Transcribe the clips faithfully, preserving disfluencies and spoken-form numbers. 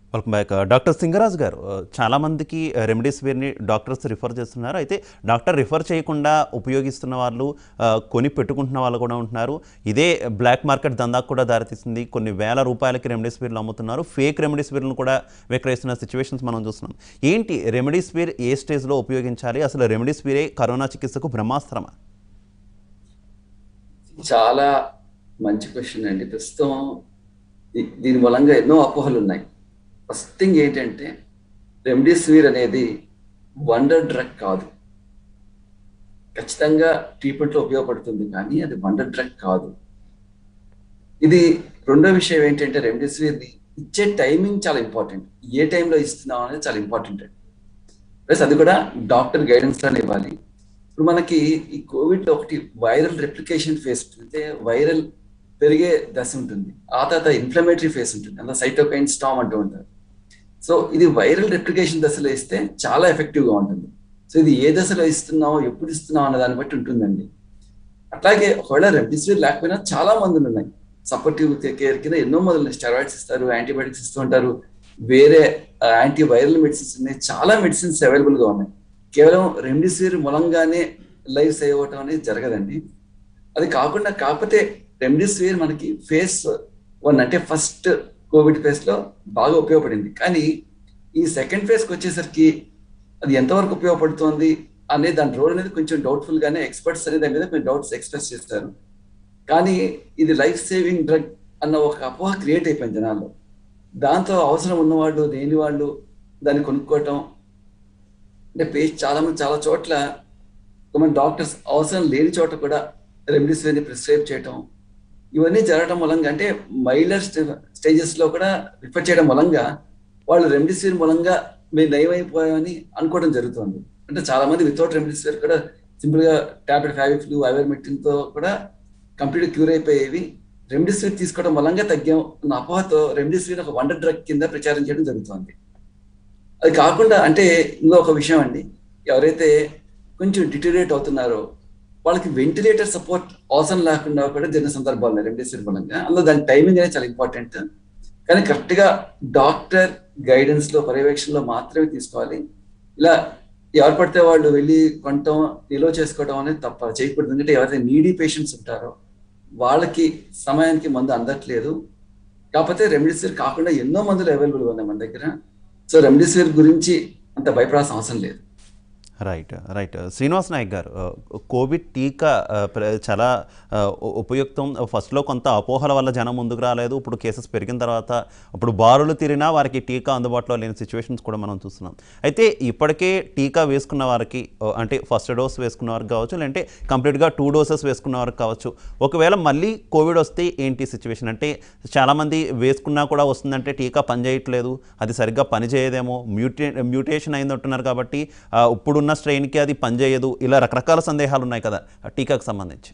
Welcome back. Doctor Singaraj గారు, చాలా మందికి రెమ్డెసివిర్ని డాక్టర్స్ రిఫర్ చేస్తున్నారు. అయితే డాక్టర్ రిఫర్ చేయకుండా ఉపయోగిస్తున్న వాళ్ళు, కొని పెట్టుకుంటున్న వాళ్ళు కూడా ఉంటున్నారు. ఇదే బ్లాక్ మార్కెట్ దందాకు కూడా దారితీస్తుంది. కొన్ని వేల రూపాయలకి రెమ్డెసివిర్లు అమ్ముతున్నారు. ఫేక్ రెమ్డెసివిర్లను కూడా విక్రయిస్తున్న సిచ్యువేషన్స్ మనం చూస్తున్నాం. ఏంటి రెమ్డెసివిర్ ఏ స్టేజ్లో ఉపయోగించాలి? అసలు రెమ్డెసివిరే కరోనా చికిత్సకు బ్రహ్మాస్త్రమా? చాలా మంచి క్వశ్చన్ అండి. ప్రస్తుతం దీని మూలంగా ఎన్నో అపోహలు ఉన్నాయి. ఫస్ట్ థింగ్ ఏంటంటే, రెమ్డెసివిర్ అనేది వండర్ డ్రగ్ కాదు. ఖచ్చితంగా ట్రీట్మెంట్లో ఉపయోగపడుతుంది, కానీ అది వండర్ డ్రగ్ కాదు. ఇది రెండో విషయం ఏంటంటే, రెమ్డెసివిర్ని ఇచ్చే టైమింగ్ చాలా ఇంపార్టెంట్. ఏ టైంలో ఇస్తున్నాం అనేది చాలా ఇంపార్టెంట్ అండి. ప్లస్ అది కూడా డాక్టర్ గైడెన్స్ అని ఇవ్వాలి. ఇప్పుడు మనకి ఈ కోవిడ్లో ఒకటి వైరల్ రెప్లికేషన్ ఫేస్ అంటే వైరల్ పెరిగే దశ ఉంటుంది. ఆ తర్వాత ఇన్ఫ్లమేటరీ ఫేస్ ఉంటుంది, అందులో సైటోకైన్ స్టామ్ అంటూ ఉంటారు. సో ఇది వైరల్ రెప్లికేషన్ దశలో ఇస్తే చాలా ఎఫెక్టివ్గా ఉంటుంది. సో ఇది ఏ దశలో ఇస్తున్నామో, ఎప్పుడు ఇస్తున్నాం అన్న దాన్ని బట్టి ఉంటుందండి. అట్లాగే ఒకవేళ రెమ్డెసివిర్ లేకపోయినా చాలా మందులు ఉన్నాయి. సపోర్టివ్ కేర్ కింద ఎన్నో మందులు, స్టెరాయిడ్స్ ఇస్తారు, యాంటీబయాటిక్స్ ఇస్తూ ఉంటారు, వేరే యాంటీ వైరల్ మెడిసిన్స్ ఉన్నాయి, చాలా మెడిసిన్స్ అవైలబుల్గా ఉన్నాయి. కేవలం రెమ్డెసివిర్ మూలంగానే లైఫ్ సేవ్ అవ్వటం అనేది జరగదండి. అది కాకుండా కాకపోతే రెమ్డెసివిర్ మనకి ఫేస్ వన్ అంటే ఫస్ట్ కోవిడ్ ఫేస్ లో బాగా ఉపయోగపడింది. కానీ ఈ సెకండ్ ఫేస్కి వచ్చేసరికి అది ఎంతవరకు ఉపయోగపడుతుంది అనే దాని రోల్ అనేది కొంచెం డౌట్ఫుల్ గానే ఎక్స్పర్ట్స్ అనేది దాని మీద కొంచెం డౌట్స్ ఎక్స్ప్రెస్ చేస్తారు. కానీ ఇది లైఫ్ సేవింగ్ డ్రగ్ అన్న ఒక అపోహ క్రియేట్ అయిపోయింది జనాల్లో. దాంతో అవసరం ఉన్నవాళ్ళు లేని వాళ్ళు దాన్ని కొనుక్కోవటం అంటే పేష్ చాలా మంది చాలా చోట్ల కొంతమంది డాక్టర్స్ అవసరం లేని చోట కూడా రెమ్డెసివిర్ని ప్రిస్క్రైబ్ చేయటం, ఇవన్నీ జరగడం మూలంగా అంటే మైల్డర్ స్టేజెస్ లో కూడా రిఫర్ చేయడం మూలంగా వాళ్ళు రెమ్డెసివిర్ మూలంగా మేము నయమైపోయామని అనుకోవడం జరుగుతుంది. అంటే చాలా మంది వితౌట్ రెమ్డెసివిర్ కూడా సింపుల్ గా టాబ్లెట్ ఫావిఫ్లూ, ఐవర్మెక్టిన్ తో కూడా కంప్లీట్ క్యూర్ అయిపోయేవి. రెమ్డెసివిర్ తీసుకోవడం మూలంగా తగ్గాం అన్న అపోహతో రెమ్డెసివిర్ ఒక వండర్ డ్రగ్ కింద ప్రచారం చేయడం జరుగుతుంది. అది కాకుండా అంటే ఇంకో ఒక విషయం అండి, ఎవరైతే కొంచెం డిటరేట్ అవుతున్నారో వాళ్ళకి వెంటిలేటర్ సపోర్ట్ అవసరం లేకుండా కూడా జరిగిన సందర్భాలు ఉన్నాయి రెమ్డెసివిర్ మూలంగా. అందులో దాని టైమింగ్ అనేది చాలా ఇంపార్టెంట్. కానీ కరెక్ట్ గా డాక్టర్ గైడెన్స్ లో, పర్యవేక్షణలో మాత్రమే తీసుకోవాలి. ఇలా ఎవరు పడితే వాళ్ళు వెళ్ళి కొనటం, నిల్వ చేసుకోవడం అనేది తప్ప చేయకూడదు. ఎందుకంటే ఎవరైతే నీడీ పేషెంట్స్ ఉంటారో వాళ్ళకి సమయానికి మందు అందట్లేదు. కాకపోతే రెమ్డెసివిర్ కాకుండా ఎన్నో మందులు అవైలబుల్గా ఉన్నాయి మన దగ్గర. సో రెమ్డెసివిర్ గురించి అంత భయపడాల్సిన అవసరం లేదు. రైట్ రైట్ శ్రీనివాస్ నాయక్ గారు, కోవిడ్ టీకా చాలా ఉపయుక్తం. ఫస్ట్లో కొంత అపోహల వల్ల జనం ముందుకు రాలేదు. ఇప్పుడు కేసెస్ పెరిగిన తర్వాత ఇప్పుడు బారులు తీరినా వారికి టీకా అందుబాటులో లేని సిచ్యువేషన్స్ కూడా మనం చూస్తున్నాం. అయితే ఇప్పటికే టీకా వేసుకున్న వారికి అంటే ఫస్ట్ డోస్ వేసుకున్న వారికి కావచ్చు, లేదంటే కంప్లీట్గా టూ డోసెస్ వేసుకున్న వారికి కావచ్చు, ఒకవేళ మళ్ళీ కోవిడ్ వస్తే ఏంటి సిచ్యువేషన్? అంటే చాలామంది వేసుకున్నా కూడా వస్తుందంటే టీకా పనిచేయట్లేదు, అది సరిగ్గా పనిచేయదేమో, మ్యూటే మ్యూటేషన్ అయిందంటున్నారు కాబట్టి ఇప్పుడున్న స్ట్రెయిన్కి అది పనిచేయదు, ఇలా రకరకాల సందేహాలు ఉన్నాయి కదా టీకాకు సంబంధించి.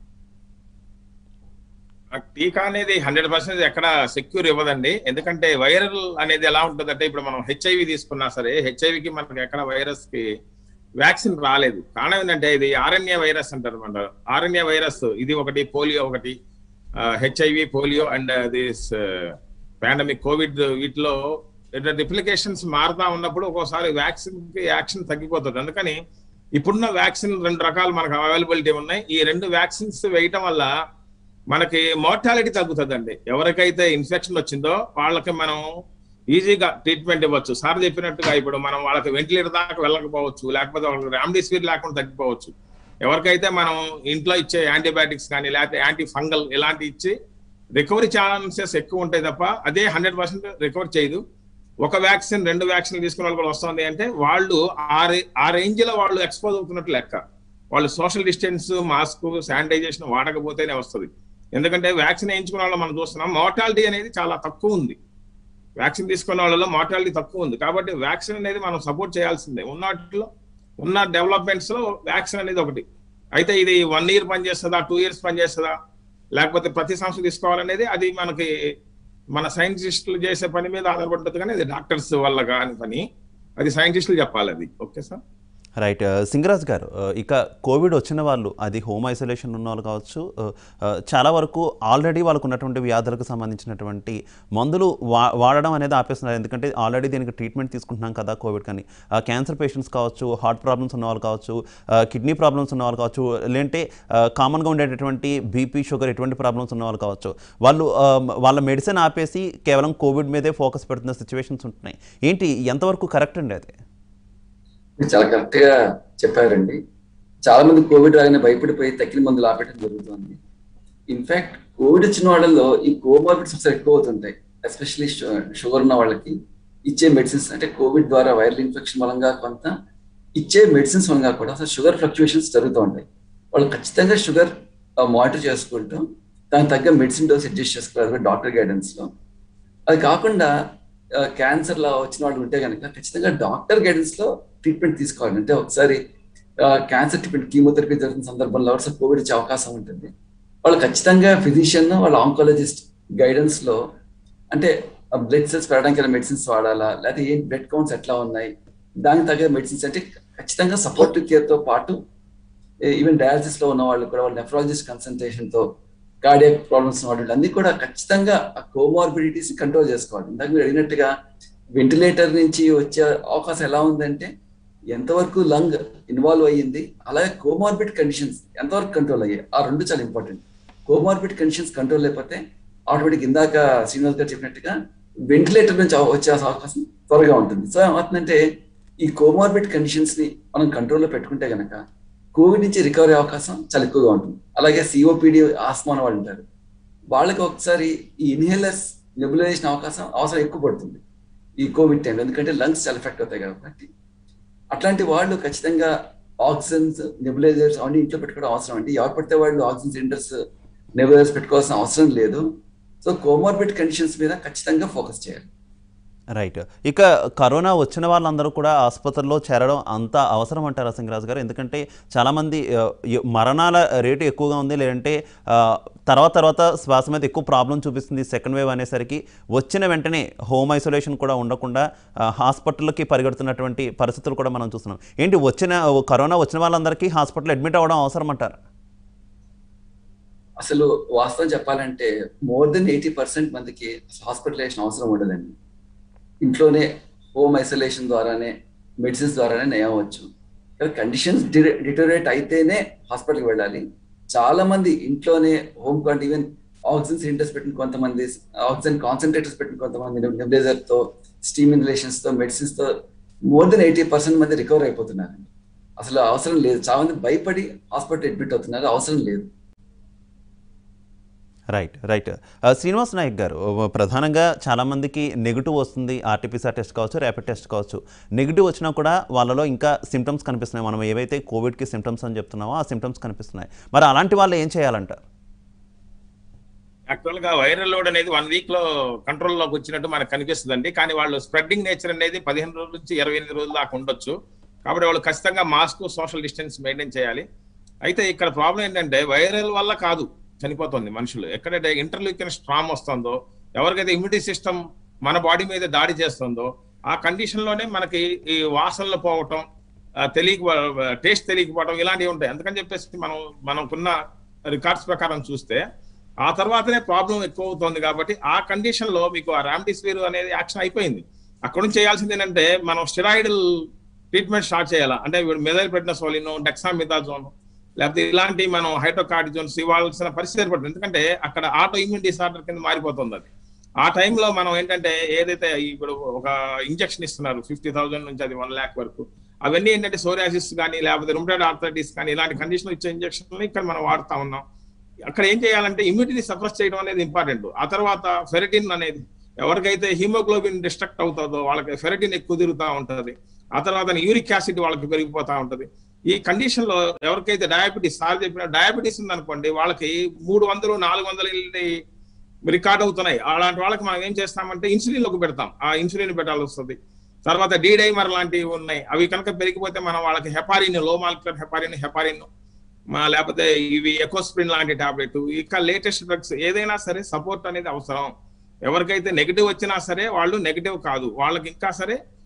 టీకా అనేది హండ్రెడ్ పర్సెంట్ ఎక్కడ సెక్యూర్ ఇవ్వదండి. ఎందుకంటే వైరల్ అనేది ఎలా ఉంటుందంటే, ఇప్పుడు మనం హెచ్ఐవి తీసుకున్నా సరే, హెచ్ఐవికి మనకి ఎక్కడ వైరస్ కి వ్యాక్సిన్ రాలేదు. కారణం ఏంటంటే ఇది ఆర్ఎన్ఏ వైరస్ అంటారు అనమాట. ఆర్ఎన్ఏ వైరస్ ఇది ఒకటి, పోలియో ఒకటి, HIV, polio and this pandemic covid, వీటిలో రిప్లికేషన్స్ మారుతా ఉన్నప్పుడు ఒక్కోసారి వ్యాక్సిన్ కి యాక్షన్ తగ్గిపోతుంది. అందుకని ఇప్పుడున్న వ్యాక్సిన్ రెండు రకాలు మనకు అవైలబిలిటీ ఉన్నాయి. ఈ రెండు వ్యాక్సిన్స్ వేయటం వల్ల మనకి మోర్టాలిటీ తగ్గుతుందండి. ఎవరికైతే ఇన్ఫెక్షన్ వచ్చిందో వాళ్ళకి మనం ఈజీగా ట్రీట్మెంట్ ఇవ్వచ్చు. సార్ చెప్పినట్టుగా ఇప్పుడు మనం వాళ్ళకి వెంటిలేటర్ దాకా వెళ్ళకపోవచ్చు, లేకపోతే వాళ్ళకి రెమ్డెసివిర్ లేకుండా తగ్గిపోవచ్చు. ఎవరికైతే మనం ఇంట్లో ఇచ్చే యాంటీబయాటిక్స్ కానీ లేకపోతే యాంటీ ఫంగల్ ఇలాంటి ఇచ్చి రికవరీ ఛాన్సెస్ ఎక్కువ ఉంటాయి తప్ప అదే హండ్రెడ్ పర్సెంట్ రికవర్ చేయదు. ఒక వ్యాక్సిన్ రెండు వ్యాక్సిన్ తీసుకున్న వాళ్ళు కూడా వస్తుంది అంటే వాళ్ళు ఆ రే ఆ రేంజ్ లో వాళ్ళు ఎక్స్పోజ్ అవుతున్నట్టు లెక్క. వాళ్ళు సోషల్ డిస్టెన్స్, మాస్క్, శానిటైజేషన్ వాడకపోతేనే వస్తుంది. ఎందుకంటే వ్యాక్సిన్ వేయించుకున్న వాళ్ళు మనం చూస్తున్నాం మోర్టాలిటీ అనేది చాలా తక్కువ ఉంది. వ్యాక్సిన్ తీసుకున్న వాళ్ళలో మోర్టాలిటీ తక్కువ ఉంది. కాబట్టి వ్యాక్సిన్ అనేది మనం సపోర్ట్ చేయాల్సిందే. ఉన్నట్లో ఉన్న డెవలప్మెంట్స్ లో వ్యాక్సిన్ అనేది ఒకటి. అయితే ఇది వన్ ఇయర్ పనిచేస్తుందా, టూ ఇయర్స్ పనిచేస్తుందా, లేకపోతే ప్రతి సంవత్సరం తీసుకోవాలనేది అది మనకి మన సైంటిస్టులు చేసే పని మీద ఆధారపడుతుంది. కానీ అది డాక్టర్స్ వల్ల కాని పని, అది సైంటిస్టులు చెప్పాలి అది. Okay sir. రైట్. సింగరాజ్ గారు, ఇక కోవిడ్ వచ్చిన వాళ్ళు అది హోమ్ ఐసోలేషన్ ఉన్న వాళ్ళు కావచ్చు, చాలా వరకు ఆల్రెడీ వాళ్ళకు ఉన్నటువంటి వ్యాధులకు సంబంధించినటువంటి మందులు వా వాడడం అనేది ఆపేస్తున్నారు. ఎందుకంటే ఆల్రెడీ దీనికి ట్రీట్మెంట్ తీసుకుంటున్నాం కదా కోవిడ్ కానీ. క్యాన్సర్ పేషెంట్స్ కావచ్చు, హార్ట్ ప్రాబ్లమ్స్ ఉన్న వాళ్ళు కావచ్చు, కిడ్నీ ప్రాబ్లమ్స్ ఉన్న వాళ్ళు కావచ్చు, లేదంటే కామన్గా ఉండేటటువంటి బీపీ షుగర్ ఎటువంటి ప్రాబ్లమ్స్ ఉన్న వాళ్ళు కావచ్చు, వాళ్ళు వాళ్ళ మెడిసిన్ ఆపేసి కేవలం కోవిడ్ మీదే ఫోకస్ పెడుతున్న సిచ్యువేషన్స్ ఉంటున్నాయి. ఏంటి ఎంతవరకు కరెక్ట్ అండి అది? చాలా కరెక్ట్ గా చెప్పారండి. చాలా మంది కోవిడ్ రాగానే భయపడిపోయి తక్కిన మందులు ఆపేయడం జరుగుతుంది. ఇన్ఫాక్ట్ కోవిడ్ వచ్చిన వాళ్ళలో ఈ కోమార్బిడ్స్ ఒకసారి ఎక్కువ అవుతుంటాయి. ఎస్పెషల్లీ షుగర్ ఉన్న వాళ్ళకి ఇచ్చే మెడిసిన్స్, అంటే కోవిడ్ ద్వారా వైరల్ ఇన్ఫెక్షన్ మూలంగా కొంత ఇచ్చే మెడిసిన్స్ మూలంగా కూడా అసలు షుగర్ ఫ్లక్చుయేషన్స్ జరుగుతూ ఉంటాయి. వాళ్ళు ఖచ్చితంగా షుగర్ మానిటర్ చేసుకుంటూ దానికి తగ్గ మెడిసిన్ డోస్ అడ్జస్ట్ చేసుకోవాలి డాక్టర్ గైడెన్స్ లో. అది కాకుండా క్యాన్సర్ లా వచ్చిన వాళ్ళు ఉంటే కనుక ఖచ్చితంగా డాక్టర్ గైడెన్స్ లో ట్రీట్మెంట్ తీసుకోవాలి. అంటే ఒకసారి క్యాన్సర్ ట్రీట్మెంట్ కీమోథెరపీ జరుగుతున్న సందర్భంలో ఒకసారి కోవిడ్ వచ్చే అవకాశం ఉంటుంది. వాళ్ళు ఖచ్చితంగా ఫిజిషియన్ వాళ్ళ ఆంకాలజిస్ట్ గైడెన్స్ లో, అంటే బ్లడ్ సెల్స్ పెరగడానికి మెడిసిన్స్ వాడాలా, లేకపోతే ఏ బ్లడ్ కౌంట్స్ ఎట్లా ఉన్నాయి, దానికి తగ్గ మెడిసిన్స్, అంటే ఖచ్చితంగా సపోర్టివ్ కేర్ తో పాటు ఈవెన్ డయాలసిస్ లో ఉన్న వాళ్ళు కూడా వాళ్ళ నెఫ్రాలజిస్ట్ కన్సల్టేషన్ తో, కార్డియాక్ ప్రాబ్లమ్స్ వాళ్ళు అన్ని కూడా ఖచ్చితంగా ఆ కోమార్బిడిటీస్ కంట్రోల్ చేసుకోవాలి. ఇందాక మీరు అడిగినట్టుగా వెంటిలేటర్ నుంచి వచ్చే అవకాశం ఎలా ఉందంటే ఎంతవరకు లంగ్ ఇన్వాల్వ్ అయ్యింది, అలాగే కోమార్బిడ్ కండిషన్స్ ఎంతవరకు కంట్రోల్ అయ్యాయి, ఆ రెండు చాలా ఇంపార్టెంట్. కోమార్బిడ్ కండిషన్స్ కంట్రోల్ అయిపోతే ఆటోమేటిక్ ఇందాక శ్రీనివాస్ గారు చెప్పినట్టుగా వెంటిలేటర్ నుంచి వచ్చే అవకాశం త్వరగా ఉంటుంది. సో ఏమవుతుందంటే ఈ కోమార్బిడ్ కండిషన్స్ ని మనం కంట్రోల్లో పెట్టుకుంటే కనుక కోవిడ్ నుంచి రికవరీ అవకాశం చాలా ఎక్కువగా ఉంటుంది. అలాగే సిఓపిడి ఆస్మా అని వాళ్ళు ఉంటారు, వాళ్ళకి ఒకసారి ఈ ఇన్హేలర్స్ నెబులైజేషన్ అవకాశం అవసరం ఎక్కువ పడుతుంది ఈ కోవిడ్ టైంలో, ఎందుకంటే లంగ్స్ చాలా ఎఫెక్ట్ అవుతాయి కాబట్టి. అట్లాంటి వాళ్ళు ఖచ్చితంగా ఆక్సిజన్స్ నెబులైజర్స్ అవన్నీ ఇంట్లో పెట్టుకోవడం అవసరం అండి. ఎవరు పడితే వాళ్ళు ఆక్సిజన్ సిలిండర్స్ నెబులైజర్స్ పెట్టుకోవాల్సిన అవసరం లేదు. సో కోమార్బిడ్ కండిషన్స్ మీద ఖచ్చితంగా ఫోకస్ చేయాలి. రైట్. ఇక కరోనా వచ్చిన వాళ్ళందరూ కూడా ఆసుపత్రిలో చేరడం అంత అవసరం అంటారా సింగరాజ్ గారు? ఎందుకంటే చాలామంది మరణాల రేటు ఎక్కువగా ఉంది, లేదంటే తర్వాత తర్వాత శ్వాస మీద ఎక్కువ ప్రాబ్లం చూపిస్తుంది సెకండ్ వేవ్ అనేసరికి వచ్చిన వెంటనే హోమ్ ఐసోలేషన్ కూడా ఉండకుండా హాస్పిటల్కి పరిగెడుతున్నటువంటి పరిస్థితులు కూడా మనం చూస్తున్నాం. ఏంటి వచ్చిన కరోనా వచ్చిన వాళ్ళందరికీ హాస్పిటల్ అడ్మిట్ అవ్వడం అవసరం అంటారా? అసలు వాస్తవం చెప్పాలంటే మోర్ దెన్ ఎయిటీ పర్సెంట్ మందికి హాస్పిటలైజేషన్ అవసరం ఉండదండి. ఇంట్లోనే హోమ్ ఐసోలేషన్ ద్వారానే మెడిసిన్స్ ద్వారానే నయవచ్చు. కండిషన్స్ డిటోరేట్ అయితేనే హాస్పిటల్కి వెళ్ళాలి. చాలా మంది ఇంట్లోనే home can't even oxygen cylinders పెట్టిన కొంతమంది, ఆక్సిజన్ కాన్సన్ట్రేటర్స్ పెట్టిన కొంతమంది, నెబులైజర్ తో, స్టీమ్ ఇన్హలేషన్స్ తో, మెడిసిన్స్ తో మోర్ దెన్ ఎయిటీ పర్సెంట్ మంది రికవర్ అయిపోతున్నారు. అసలు అవసరం లేదు. చాలా మంది భయపడి హాస్పిటల్ అడ్మిట్ అవుతున్నారు, అవసరం లేదు. రైట్ రైట్ శ్రీనివాస్ నాయక్ గారు, ప్రధానంగా చాలామందికి నెగిటివ్ వస్తుంది, ఆర్టీపీసీఆర్ టెస్ట్ కావచ్చు, ర్యాపిడ్ టెస్ట్ కావచ్చు. నెగిటివ్ వచ్చినా కూడా వాళ్ళలో ఇంకా సిమ్టమ్స్ కనిపిస్తున్నాయి. మనం ఏవైతే కోవిడ్కి సిమ్టమ్స్ అని చెప్తున్నామో ఆ సిమ్టమ్స్ కనిపిస్తున్నాయి. మరి అలాంటి వాళ్ళు ఏం చేయాలంటారు? యాక్చువల్గా వైరల్ లోడ్ అనేది వన్ వీక్ లో కంట్రోల్లోకి వచ్చినట్టు మనకు కనిపిస్తుందండి. కానీ వాళ్ళు స్ప్రెడ్డింగ్ నేచర్ అనేది పదిహేను రోజుల నుంచి ఇరవై ఎనిమిది రోజుల దాకా ఉండొచ్చు. కాబట్టి వాళ్ళు ఖచ్చితంగా మాస్క్, సోషల్ డిస్టెన్స్ మెయింటైన్ చేయాలి. అయితే ఇక్కడ ప్రాబ్లం ఏంటంటే వైరల్ వల్ల కాదు చనిపోతుంది మనుషులు. ఎక్కడైతే ఇంటర్లీకన్ స్ట్రామ్ వస్తుందో, ఎవరికైతే ఇమ్యూనిటీ సిస్టమ్ మన బాడీ మీద దాడి చేస్తుందో ఆ కండిషన్ లోనే మనకి ఈ వాసనలు పోవటం, తెలియక టేస్ట్ తెలియకపోవటం ఇలాంటివి ఉంటాయి. అందుకని చెప్పేసి మనం మనకున్న రికార్డ్స్ ప్రకారం చూస్తే ఆ తర్వాతనే ప్రాబ్లం ఎక్కువ అవుతుంది. కాబట్టి ఆ కండిషన్ లో మీకు ఆ రామ్డిసివిర్ అనేది యాక్షన్ అయిపోయింది. అక్కడ నుంచి చేయాల్సింది ఏంటంటే మనం స్టెరాయిడల్ ట్రీట్మెంట్ స్టార్ట్ చేయాలా. అంటే మెథైల్ ప్రెడ్నిసోలిన్, డెక్సామిథాజోన్, లేకపోతే ఇలాంటి మనం హైడ్రోకార్టిజోన్స్ ఇవ్వాల్సిన పరిస్థితి ఏర్పడుతుంది. ఎందుకంటే అక్కడ ఆటో ఇమ్యూన్ డిసార్డర్ కింద మారిపోతుంది అది. ఆ టైంలో మనం ఏంటంటే ఏదైతే ఇప్పుడు ఒక ఇంజక్షన్ ఇస్తున్నారు ఫిఫ్టీ థౌసండ్ నుంచి అది వన్ ల్యాక్ వరకు, అవన్నీ ఏంటంటే సోరియాసిస్ కానీ లేకపోతే రుమటాయిడ్ ఆర్థరైటిస్ కానీ ఇలాంటి కండిషన్ ఇచ్చే ఇంజక్షన్లు ఇక్కడ మనం వాడుతా ఉన్నాం. అక్కడ ఏం చేయాలంటే ఇమ్యూనిటీని సప్రెస్ చేయడం అనేది ఇంపార్టెంట్. ఆ తర్వాత ఫెరటిన్ అనేది ఎవరికైతే హిమోగ్లోబిన్ డిస్ట్రక్ట్ అవుతుందో వాళ్ళకి ఫెరటిన్ ఎక్కువ తిరుగుతూ ఉంటుంది. ఆ తర్వాత యూరిక్ యాసిడ్ వాళ్ళకి పెరిగిపోతూ ఉంటుంది. ఈ కండిషన్ లో ఎవరికైతే డయాబెటీస్, సార్ చెప్పిన డయాబెటీస్ ఉందనుకోండి, వాళ్ళకి మూడు వందలు నాలుగు వందలు రికార్డ్ అవుతున్నాయి. అలాంటి వాళ్ళకి మనం ఏం చేస్తామంటే ఇన్సులిన్ ఒక పెడతాం, ఆ ఇన్సులిన్ పెట్టాల్సి వస్తుంది. తర్వాత డీడైమర్ లాంటివి ఉన్నాయి, అవి కనుక పెరిగిపోతే మనం వాళ్ళకి హెపారిన్, లో మాలిక్యులర్ హెపారిన్, హెపారిన్ లేకపోతే ఇవి ఎకోస్ప్రిన్ లాంటి టాబ్లెట్, ఇక లేటెస్ట్ డ్రగ్స్ ఏదైనా సరే సపోర్ట్ అనేది అవసరం. ఎవరికైతే నెగిటివ్ వచ్చినా సరే వాళ్ళు నెగిటివ్ కాదు, వాళ్ళకి ఇంకా సరే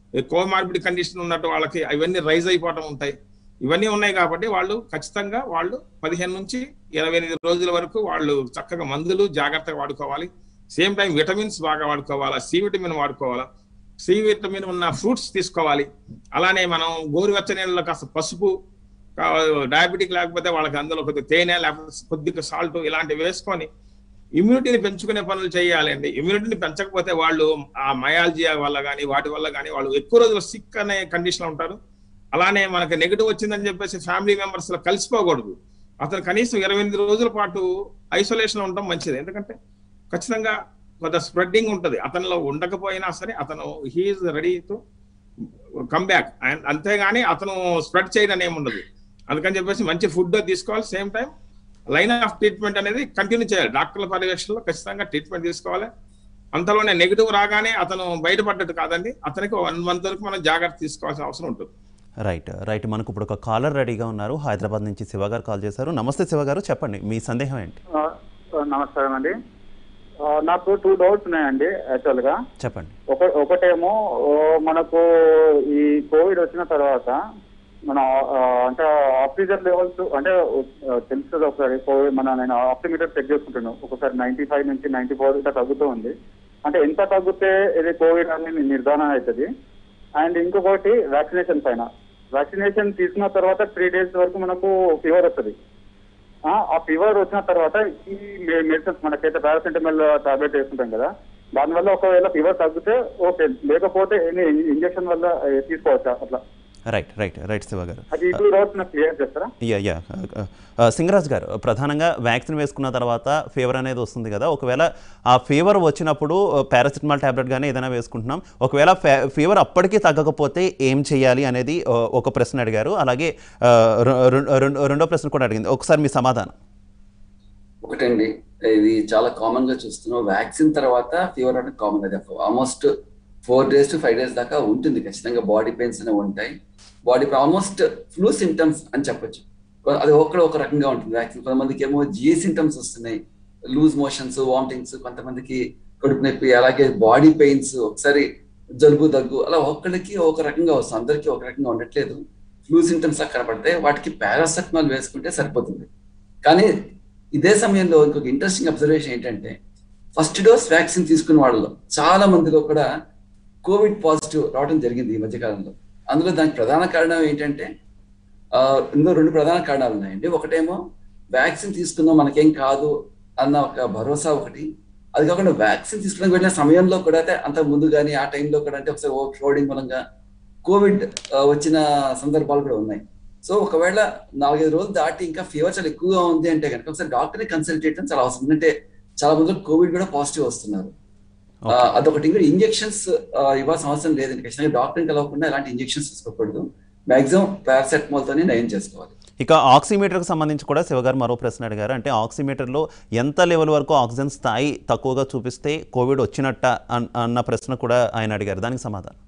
కోమార్బిడ్ కండిషన్ ఉన్నట్టు వాళ్ళకి అవన్నీ రైజ్ అయిపోవటం ఉంటాయి. ఇవన్నీ ఉన్నాయి కాబట్టి వాళ్ళు ఖచ్చితంగా వాళ్ళు పదిహేను నుంచి ఇరవై ఎనిమిది రోజుల వరకు వాళ్ళు చక్కగా మందులు జాగ్రత్తగా వాడుకోవాలి. సేమ్ టైం విటమిన్స్ బాగా వాడుకోవాలా, సి విటమిన్ వాడుకోవాలా, సి విటమిన్ ఉన్న ఫ్రూట్స్ తీసుకోవాలి. అలానే మనం గోరువెచ్చ నీళ్ళలో కాస్త పసుపు, డయాబెటిక్ లేకపోతే వాళ్ళకి అందులో కొద్దిగా తేనె లేకపోతే కొద్దిగా సాల్ట్ ఇలాంటివి వేసుకొని ఇమ్యూనిటీని పెంచుకునే పనులు చేయాలండి. ఇమ్యూనిటీని పెంచకపోతే వాళ్ళు ఆ మయాలజియా వల్ల కానీ వాటి వల్ల కానీ వాళ్ళు ఎక్కువ రోజులు సిక్ అనే కండిషన్ ఉంటారు. అలానే మనకి నెగిటివ్ వచ్చిందని చెప్పేసి ఫ్యామిలీ మెంబర్స్ లో కలిసిపోకూడదు. అతను కనీసం ఇరవై ఎనిమిది రోజుల పాటు ఐసోలేషన్ ఉండడం మంచిది. ఎందుకంటే ఖచ్చితంగా కొంత స్ప్రెడ్డింగ్ ఉంటుంది. అతనిలో ఉండకపోయినా సరే అతను he's ready to come back. అంతేగాని అతను స్ప్రెడ్ చేయడం ఏముండదు. అందుకని చెప్పేసి మంచి ఫుడ్ తీసుకోవాలి. Same time line of treatment అనేది కంటిన్యూ చేయాలి. డాక్టర్ల పర్యవేక్షణలో ఖచ్చితంగా ట్రీట్మెంట్ తీసుకోవాలి. అంతలోనే నెగిటివ్ రాగానే అతను బయటపడ్డట్టు కాదండి. అతనికి వన్ మంత్ వరకు మనం జాగ్రత్త తీసుకోవాల్సిన అవసరం ఉంటుంది. రైట్ రైట్ మనకు ఇప్పుడు ఒక కాలర్ రెడీగా ఉన్నారు. హైదరాబాద్ నుంచి శివ గారు కాల్ చేశారు. నమస్తే శివ గారు, చెప్పండి మీ సందేహం ఏంటి? నమస్కారం అండి. నాకు టూ డౌట్స్ ఉన్నాయండి యాక్చువల్ గా. చెప్పండి. ఒక ఒకటేమో మనకు ఈ కోవిడ్ వచ్చిన తర్వాత మన అంటే ఆక్సిజన్ లెవెల్స్ అంటే తెలుస్తుంది ఒకసారి కోవిడ్ మన నేను ఆక్సిమీటర్ చెక్ చేసుకుంటున్నాను. ఒకసారి నైన్టీ ఫైవ్ నుంచి నైన్టీ ఫోర్ ఇంకా తగ్గుతూ ఉంది. అంటే ఎంత తగ్గితే ఇది కోవిడ్ అని నిర్ధారణ అవుతుంది. అండ్ ఇంకొకటి వ్యాక్సినేషన్ పైన, వ్యాక్సినేషన్ తీసుకున్న తర్వాత త్రీ డేస్ వరకు మనకు ఫీవర్ వస్తుంది. ఆ ఫీవర్ వచ్చిన తర్వాత ఈ మెడిసిన్స్ మనకైతే పారాసెటమాల్ టాబ్లెట్ వేసుకుంటాం కదా, దానివల్ల ఒకవేళ ఫీవర్ తగ్గితే ఓకే, లేకపోతే ఇంజక్షన్ వల్ల తీసుకోవచ్చా అట్లా? రైట్ రైట్ రైట్ శివ గారు, యా యా సింగరాజ్ గారు, ప్రధానంగా వ్యాక్సిన్ వేసుకున్న తర్వాత ఫీవర్ అనేది వస్తుంది కదా, ఒకవేళ ఆ ఫీవర్ వచ్చినప్పుడు పారాసిటమాల్ టాబ్లెట్ కానీ ఏదైనా వేసుకుంటున్నాం, ఒకవేళ ఫీవర్ అప్పటికీ తగ్గకపోతే ఏం చేయాలి అనేది ఒక ప్రశ్న అడిగారు. అలాగే రెండో ప్రశ్న కూడా అడిగింది, ఒకసారి మీ సమాధానం. ఒకటండి, ఇది చాలా కామన్ గా చూస్తున్నాం. వ్యాక్సిన్ తర్వాత ఫీవర్ అంటే కామన్, అది almost four days to five days దాకా ఉంటుంది. ఖచ్చితంగా బాడీ పెయిన్స్ అనేవి ఉంటాయి. బాడీ ఆల్మోస్ట్ ఫ్లూ సింటమ్స్ అని చెప్పొచ్చు. అది ఒక్కడ ఒక రకంగా ఉంటుంది వ్యాక్సిన్. కొంతమందికి ఏమో జిఏ సింటమ్స్ వస్తున్నాయి, లూజ్ మోషన్స్, వామిటింగ్స్, కొంతమందికి కడుపు నొప్పి, అలాగే బాడీ పెయిన్స్, ఒకసారి జలుబు దగ్గు, అలా ఒక్కడికి ఒక రకంగా వస్తుంది, అందరికీ ఒక రకంగా ఉండట్లేదు. ఫ్లూ సింటమ్స్ అక్కడ కనపడతాయి, వాటికి పారాసెటమాల్ వేసుకుంటే సరిపోతుంది. కానీ ఇదే సమయంలో ఇంకొక ఇంట్రెస్టింగ్ అబ్జర్వేషన్ ఏంటంటే, ఫస్ట్ డోస్ వ్యాక్సిన్ తీసుకున్న వాళ్ళలో చాలా మందిలో కూడా కోవిడ్ పాజిటివ్ రావడం జరిగింది ఈ మధ్యకాలంలో. అందులో దానికి ప్రధాన కారణం ఏంటంటే, ఇందులో రెండు ప్రధాన కారణాలు ఉన్నాయండి. ఒకటేమో వ్యాక్సిన్ తీసుకున్నాం మనకేం కాదు అన్న ఒక భరోసా ఒకటి. అది కాకుండా వ్యాక్సిన్ తీసుకున్నాక వెళ్ళిన సమయంలో కూడా, అయితే అంత ముందు కానీ ఆ టైంలో కూడా అంటే ఒకసారి ఓవర్ క్రౌడింగ్ మూలంగా కోవిడ్ వచ్చిన సందర్భాలు కూడా ఉన్నాయి. సో ఒకవేళ నాలుగైదు రోజులు దాటి ఇంకా ఫీవర్ చాలా ఎక్కువగా ఉంది అంటే కనుక ఒకసారి డాక్టర్ని కన్సల్ట్ చేయడం చాలా అవసరం. ఎందుకంటే చాలా మందిలో కోవిడ్ కూడా పాజిటివ్ వస్తున్నారు. అదొకటి. ఇంకా ఇంజెక్షన్స్ ఇవ్వాల్సిన అవసరం లేదండి. ఖచ్చితంగా డాక్టర్ని కలవకుండా ఎలాంటి ఇంజెక్షన్స్ తీసుకోకూడదు. మాక్సిమం పారాసెటమాల్ తోనే నయం చేసుకోవాలి. ఇక ఆక్సిమీటర్కి సంబంధించి కూడా శివగారు మరో ప్రశ్న అడిగారు. అంటే ఆక్సిమీటర్లో ఎంత లెవెల్ వరకు ఆక్సిజన్ స్థాయి తక్కువగా చూపిస్తే కోవిడ్ వచ్చినట్ట అన్న ప్రశ్న కూడా ఆయన అడిగారు. దానికి సమాధానం,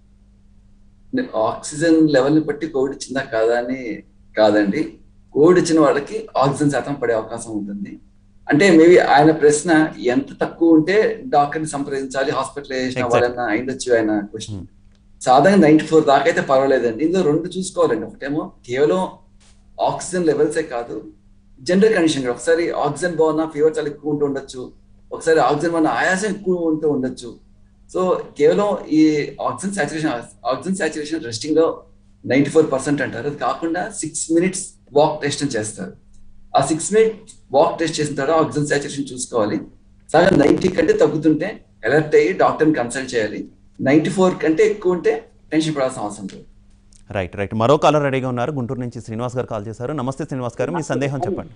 ఆక్సిజన్ లెవెల్ ని బట్టి కోవిడ్ వచ్చిందా కాదా అని కాదండి. కోవిడ్ వచ్చిన వాళ్ళకి ఆక్సిజన్ శాతం పడే అవకాశం ఉంటుంది. అంటే మేబీ ఆయన ప్రశ్న ఎంత తక్కువ ఉంటే డాక్టర్ని సంప్రదించాలి, హాస్పిటలైజేషన్ అవ్వాలన్నా అయిండొచ్చు ఆయన క్వశ్చన్. సాధారణ నైన్టీ ఫోర్ దాకా అయితే పర్వాలేదండి. ఇందులో రెండు చూసుకోవాలండి. ఒకటేమో కేవలం ఆక్సిజన్ లెవెల్సే కాదు, జనరల్ కండిషన్. ఒకసారి ఆక్సిజన్ బాగున్నా ఫీవర్ చాలా ఎక్కువ ఉంటూ ఉండొచ్చు, ఒకసారి ఆక్సిజన్ వల్ల ఆయాసం ఎక్కువ ఉంటూ ఉండొచ్చు. సో కేవలం ఈ oxygen saturation oxygen saturation resting లో నైన్టీ ఫోర్ పర్సెంట్ అంటారు. అది కాకుండా సిక్స్ మినిట్స్ వాక్ టెస్ట్ చేస్తారు. ఆ సిక్స్ మినిట్ వాక్ టెస్ట్ చేసిన తర్వాత ఆక్సిజన్ సాచురేషన్ చూసుకోవాలి. సగం నైన్టీ కంటే తగ్గుతుంటే అలర్ట్ అయ్యి డాక్టర్ని కన్సల్ట్ చేయాలి. నైన్టీ ఫోర్ కంటే ఎక్కువ ఉంటే టెన్షన్ పడాల్సిన అవసరం లేదు. రైట్ రైట్ మరో కాలర్ రెడీగా ఉన్నారు. గుంటూరు నుంచి శ్రీనివాస్ గారు కాల్ చేశారు. నమస్తే శ్రీనివాస్ గారు, మీ సందేహం చెప్పండి.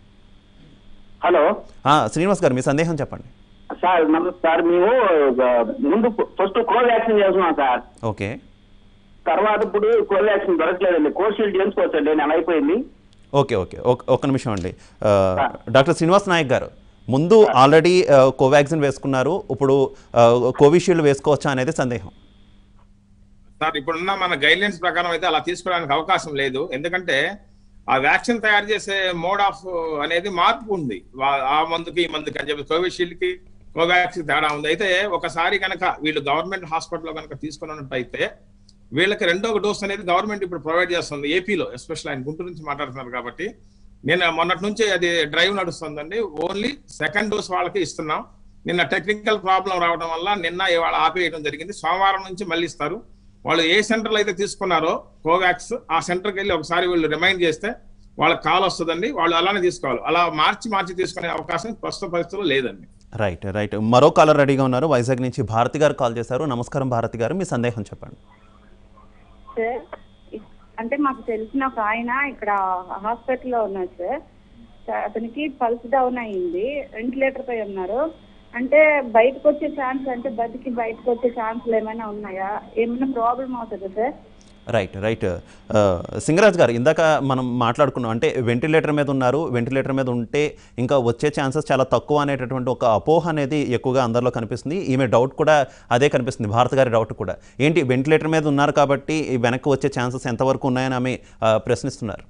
హలో శ్రీనివాస్ గారు, మీ సందేహం చెప్పండి. సార్ నమస్తే సార్, మేము ముందు ఫస్ట్ కోవాక్సిన్ చేసుకున్నాం సార్. ఓకే. తర్వాత ఇప్పుడు కోవాక్సిన్ దొరకలేదండి, కోవిషీల్డ్ చేసుకోవచ్చండి, నెల అయిపోయింది. ఓకే ఓకే ఒక్క నిమిషం అండి. డాక్టర్ శ్రీనివాస్ నాయక్ గారు, ముందు ఆల్రెడీ కోవాక్సిన్ వేసుకున్నారు, ఇప్పుడు కోవిషీల్డ్ వేసుకోవచ్చా అనేది సందేహం. సార్ ఇప్పుడున్న మన గైడ్ లైన్స్ ప్రకారం అయితే అలా తీసుకోవడానికి అవకాశం లేదు. ఎందుకంటే ఆ వ్యాక్సిన్ తయారు చేసే మోడ్ ఆఫ్ అనేది మార్పు ఉంది. ఆ మందుకి ఈ మందుకి అని చెప్పి కోవిషీల్డ్ కి కోవాక్సిన్ తేడా ఉంది. అయితే ఒకసారి కనుక వీళ్ళు గవర్నమెంట్ హాస్పిటల్లో కనుక తీసుకున్నట్టయితే వీళ్ళకి రెండో డోస్ అనేది గవర్నమెంట్ ఇప్పుడు ప్రొవైడ్ చేస్తుంది ఏపీలో, ఎస్పెషల్ ఆయన గుంటూరు నుంచి మాట్లాడుతున్నారు కాబట్టి. నేను మొన్నటి నుంచి అది డ్రైవ్ నడుస్తుందండి. ఓన్లీ సెకండ్ డోస్ వాళ్ళకి ఇస్తున్నాం. నిన్న టెక్నికల్ ప్రాబ్లం రావడం వల్ల నిన్న ఇవాళ ఆపేయడం జరిగింది. సోమవారం నుంచి మళ్ళీ ఇస్తారు. వాళ్ళు ఏ సెంటర్లో అయితే తీసుకున్నారో కోవాక్స్, ఆ సెంటర్కి వెళ్ళి ఒకసారి వీళ్ళు రిమైండ్ చేస్తే వాళ్ళకి కాల్ వస్తుందండి. వాళ్ళు అలానే తీసుకోవాలి. అలా మార్చి మార్చి తీసుకునే అవకాశం ప్రస్తుత పరిస్థితుల్లో లేదండి. రైట్ రైట్ మరో కాలర్ రెడీగా ఉన్నారు. వైజాగ్ నుంచి భారతి గారు కాల్ చేశారు. నమస్కారం భారతి గారు, మీ సందేహం చెప్పండి. సార్, అంటే మాకు తెలిసిన ఒక ఆయన ఇక్కడ హాస్పిటల్లో ఉన్నారు సార్. అతనికి పల్స్ డౌన్ అయ్యింది, వెంటిలేటర్ పై ఉన్నారు. అంటే బయటకు వచ్చే ఛాన్స్, అంటే బతికి బయటకు వచ్చే ఛాన్స్లు ఏమైనా ఉన్నాయా? ఏమైనా ప్రాబ్లం అవుతుందా సార్? రైట్ రైట్ సింగరాజ్ గారు, ఇందాక మనం మాట్లాడుకున్నాం, అంటే వెంటిలేటర్ మీద ఉన్నారు, వెంటిలేటర్ మీద ఉంటే ఇంకా వచ్చే ఛాన్సెస్ చాలా తక్కువ అనేటటువంటి ఒక అపోహ అనేది ఎక్కువగా అందరిలో కనిపిస్తుంది. ఈమె డౌట్ కూడా అదే కనిపిస్తుంది, భారత్ గారి డౌట్ కూడా. ఏంటి, వెంటిలేటర్ మీద ఉన్నారు కాబట్టి వెనక్కి వచ్చే ఛాన్సెస్ ఎంతవరకు ఉన్నాయని ఆమె ప్రశ్నిస్తున్నారు.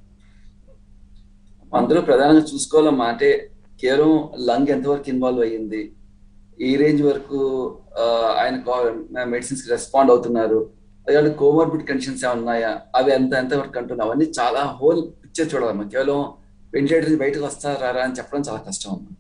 అందులో ప్రధానంగా చూసుకోవాలమ్మా, అంటే కేవలం లంగ్ ఎంతవరకు ఇన్వాల్వ్ అయ్యింది, ఈ రేంజ్ వరకు ఆయన మెడిసిన్స్ రెస్పాండ్ అవుతున్నారు, అలాగే కోమార్బిడ్ కండిషన్స్ ఏమైనా ఉన్నాయా, అవి ఎంత ఎంతవరకు అంటున్నాయి, అవన్నీ చాలా హోల్ పిక్చర్ చూడాలమ్మా. కేవలం వెంటిలేటర్ బయటకు వస్తారా అని చెప్పడం చాలా కష్టం అమ్మా.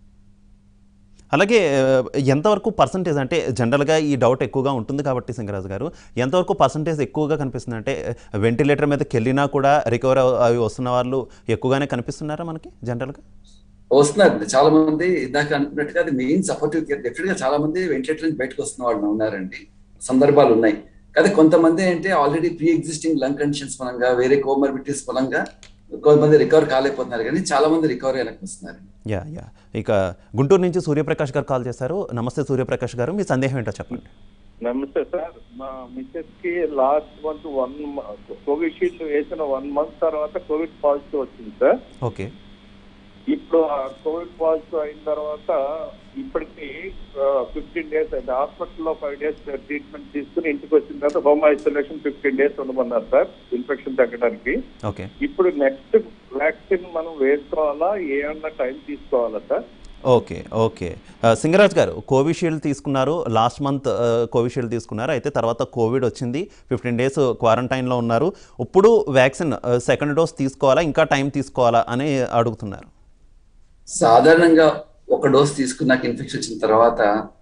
అలాగే ఎంతవరకు పర్సంటేజ్, అంటే జనరల్గా ఈ డౌట్ ఎక్కువగా ఉంటుంది కాబట్టి సింగరాజు గారు, ఎంతవరకు పర్సంటేజ్ ఎక్కువగా కనిపిస్తుంది? అంటే వెంటిలేటర్ మీదకి వెళ్ళినా కూడా రికవర్ అవి వస్తున్న వాళ్ళు ఎక్కువగానే కనిపిస్తున్నారా మనకి జనరల్గా? వస్తున్నారు చాలా మంది. ఇందాక అనుకున్నట్టుగా అది మెయిన్ సపోర్టివ్ కేర్. డెఫినెట్ గా చాలా మంది వెంటిలేటర్ నుంచి బయటకు వస్తున్న వాళ్ళు ఉన్నారండి, సందర్భాలు ఉన్నాయి. కానీ కొంతమంది అంటే already pre existing lung conditions పరంగా, వేరే కోమార్బిడిటీస్ పరంగా కొంతమంది రికవర్ కాలేకపోతున్నారు, కానీ చాలా మంది రికవర్ అయ్యేలకు వస్తున్నారు. యా యా ఇక గుంటూరు నుంచి సూర్యప్రకాష్ గారు కాల్ చేశారు. నమస్తే సూర్యప్రకాష్ గారు, మీ సందేహం ఏంటో చెప్పండి. నమస్తే సార్, మా మిస్సెస్ కి లాస్ట్ మంత్ వన్ కోవిషీల్డ్ వేసిన వన్ మంత్ తర్వాత కోవిడ్ పాజిటివ్ వచ్చింది సార్. ఓకే. ఇప్పుడు కోవిడ్ పాజిటివ్ అయిన తర్వాత ఇప్పటికి ఫిఫ్టీన్ డేస్ అయితే హాస్పిటల్లో ఫైవ్ డేస్ ట్రీట్మెంట్ తీసుకుని ఇంటికి వచ్చిన తర్వాత హోమ్ ఐసోలేషన్ ఫిఫ్టీన్ డేస్ ఉండమన్నారు సార్, ఇన్ఫెక్షన్ తగ్గడానికి. ఓకే. ఇప్పుడు నెక్స్ట్ వ్యాక్సిన్ మనం వేసుకోవాలా, ఏమన్నా టైం తీసుకోవాలా సార్? ఓకే ఓకే సింగరాజ్ గారు, కోవిషీల్డ్ తీసుకున్నారు, లాస్ట్ మంత్ కోవిషీల్డ్ తీసుకున్నారు, అయితే తర్వాత కోవిడ్ వచ్చింది, ఫిఫ్టీన్ డేస్ క్వారంటైన్లో ఉన్నారు. ఇప్పుడు వ్యాక్సిన్ సెకండ్ డోస్ తీసుకోవాలా, ఇంకా టైం తీసుకోవాలా అని అడుగుతున్నారు. సాధారణంగా ఒక డోస్ తీసుకున్నాక ఇన్ఫెక్షన్ వచ్చిన తర్వాత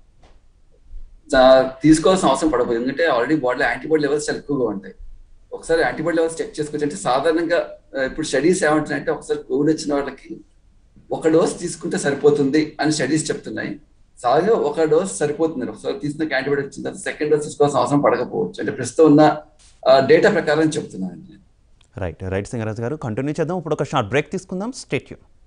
తీసుకోవాల్సిన అవసరం పడబోదు, ఎందుకంటే ఆల్రెడీ బాడీలో యాంటీబాడీ లెవెల్స్ చాలా ఎక్కువగా ఉంటాయి. ఒకసారి యాంటీబాడీ లెవెల్స్ చెక్ చేసుకోవచ్చు. అంటే సాధారణంగా ఇప్పుడు స్టడీస్ ఏమంటున్నాయంటే ఒకసారి కోవిడ్ వచ్చిన వాళ్ళకి ఒక డోస్ తీసుకుంటే సరిపోతుంది అని స్టడీస్ చెప్తున్నాయి. సాధారణంగా ఒక డోస్ సరిపోతుంది, ఒకసారి తీసుకున్న యాంటీబాడీ వచ్చిన తర్వాత సెకండ్ డోస్ తీసుకోవాల్సిన అవసరం పడకపోవచ్చు. అంటే ప్రస్తుతం ఉన్న డేటా ప్రకారం చెప్తున్నాను. రైట్ రైట్ సింగరాజ్ గారు, కంటిన్యూ చేద్దాం. ఇప్పుడు ఒక షార్ట్ బ్రేక్ తీసుకుందాం. Stay tune.